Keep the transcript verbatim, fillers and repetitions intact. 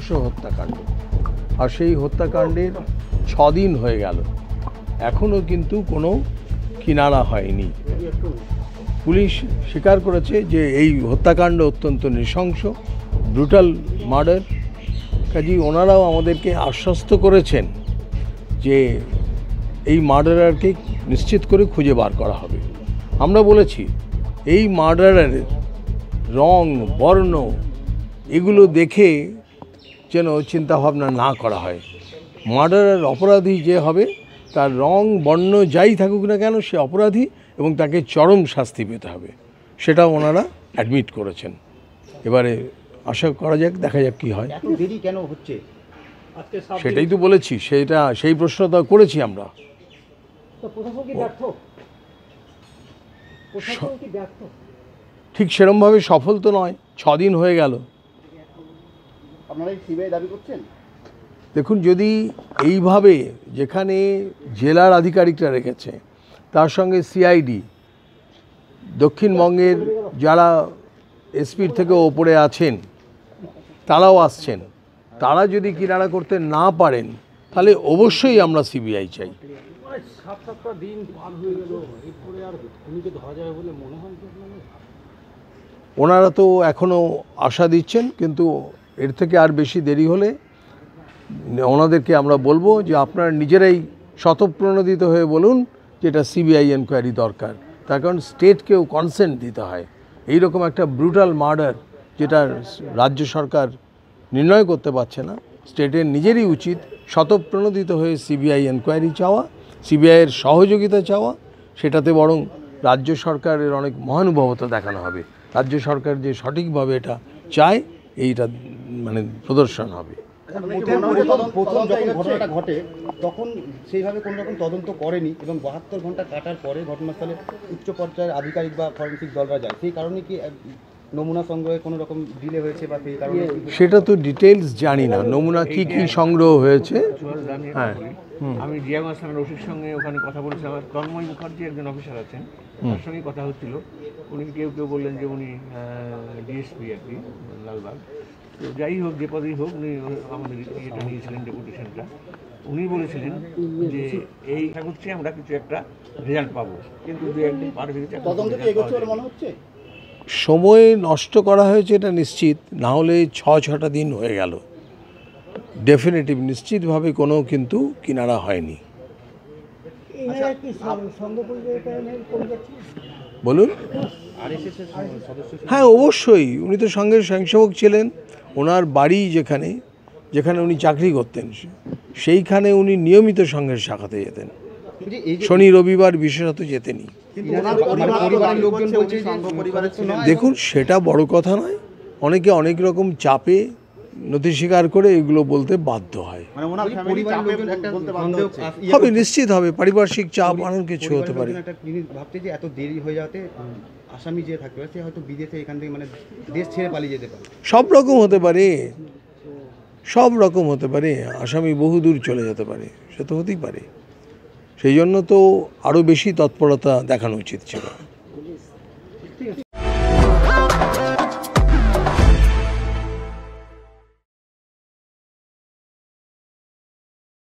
নৃশংস হত্যাকাণ্ড, আর সেই হত্যাকাণ্ডের ছ দিন হয়ে গেল, এখনও কিন্তু কোনো কিনারা হয়নি। পুলিশ স্বীকার করেছে যে এই হত্যাকাণ্ড অত্যন্ত নৃশংস, ব্রুটাল মার্ডার। কাজেই ওনারাও আমাদেরকে আশ্বস্ত করেছেন যে এই মার্ডারারকে নিশ্চিত করে খুঁজে বার করা হবে। আমরা বলেছি এই মার্ডারারের রং, বর্ণ এগুলো দেখে যেন চিন্তাভাবনা না করা হয়। মার্ডারার অপরাধী যে হবে তার রং, বর্ণ যাই থাকুক না কেন সে অপরাধী এবং তাকে চরম শাস্তি পেতে হবে, সেটা ওনারা অ্যাডমিট করেছেন। এবারে আশা করা যাক, দেখা যাক কী হয়। দেরি কেন হচ্ছে সেটাই তো বলেছি, সেটা সেই প্রশ্ন তো করেছি আমরা। ঠিক সেরমভাবে সফল তো নয়, ছ দিন হয়ে গেল। আপনারা সিবিআই দাবি করছেন? দেখুন, যদি এইভাবে যেখানে জেলার আধিকারিকরা রেখেছে, তার সঙ্গে সিআইডি, দক্ষিণবঙ্গের যারা এসপির থেকে ওপরে আছেন তারাও আসছেন, তারা যদি কিনারা করতে না পারেন তাহলে অবশ্যই আমরা সিবিআই চাই। ওনারা তো এখনও আশা দিচ্ছেন, কিন্তু এর থেকে আর বেশি দেরি হলে ওনাদেরকে আমরা বলবো যে আপনারা নিজেরাই স্বতঃপ্রণোদিত হয়ে বলুন যে এটা সিবিআই এনকোয়ারি দরকার। তার কারণ স্টেটকেও কনসেন্ট দিতে হয়। এই রকম একটা ব্রুটাল মার্ডার যেটা রাজ্য সরকার নির্ণয় করতে পারছে না, স্টেটের নিজেরই উচিত স্বতঃপ্রণোদিত হয়ে সিবিআই এনকোয়ারি চাওয়া, সিবিআইয়ের সহযোগিতা চাওয়া। সেটাতে বরং রাজ্য সরকারের অনেক মহানুভবতা দেখানো হবে। রাজ্য সরকার যে সঠিকভাবে এটা চায় এইটা মানে প্রদর্শন হবে। প্রথম যখন ঘটনাটা ঘটে তখন সেইভাবে কোনো রকম তদন্ত করেনি এবং বাহাত্তর ঘন্টা কাটার পরে ঘটনাস্থলে উচ্চ পর্যায়ের আধিকারিক বা ফরেন্সিক দলরা যায়। সেই কারণে কি নমুনা সংগ্রহে কোনো রকম ডিলে হয়েছে বা সেই কারণে? সেটা তো ডিটেলস জানি না, নমুনা কি কি সংগ্রহ হয়েছে। হ্যাঁ, আমি জিয়াগঞ্জ থানার ওসির সঙ্গে ওখানে কথা বলেছি। আমার তন্ময় মুখার্জি একজন অফিসার আছেন, তার সঙ্গে কথা হচ্ছিল। উনি কেউ কেউ বললেন যে উনি ডিএসপি আর কি, লালবাগ। তো যাই হোক, যে পদেই হোক, উনি আমাদের ইয়েটা নিয়েছিলেন, ডেপুটেশনটা। উনি বলেছিলেন যে এই করছে আমরা কিছু একটা রেজাল্ট পাবো, কিন্তু দু একদিন পার হয়ে গেছে। তদন্ত কি এগোচ্ছে বলে মনে হচ্ছে? সময় নষ্ট করা হয়েছে এটা নিশ্চিত, না হলে ছ ছটা দিন হয়ে গেল। ডেফিনেটিভ নিশ্চিতভাবে কোনো কিন্তু কিনারা হয়নি। বলুন। হ্যাঁ, অবশ্যই। উনি তো সঙ্গে স্বয়ংসেবক ছিলেন। ওনার বাড়ি যেখানে যেখানে উনি চাকরি করতেন সেইখানে উনি নিয়মিত সঙ্গের শাখাতে যেতেন, শনি রবিবার বিশেষত যেতেনই। দেখুন, সেটা বড় কথা নয়। অনেকে অনেক রকম চাপে নথি স্বীকার করে এগুলো বলতে বাধ্য হয়। হবে, নিশ্চিত হবে। পারিপার্শ্বিক চাপ অনেক কিছু হতে পারে। ভাবতে যে এত দেরি হয়ে যাতে আসামি যে থাকতে পারে সে হয়তো বিদেশে এখান থেকে মানে দেশ ছেড়ে পালিয়ে যেতে পারে। সব রকম হতে পারে, সব রকম হতে পারে। আসামি বহু দূর চলে যেতে পারে, সে তো হতেই পারে। সেই জন্য তো আরও বেশি তৎপরতা দেখানো উচিত ছিল।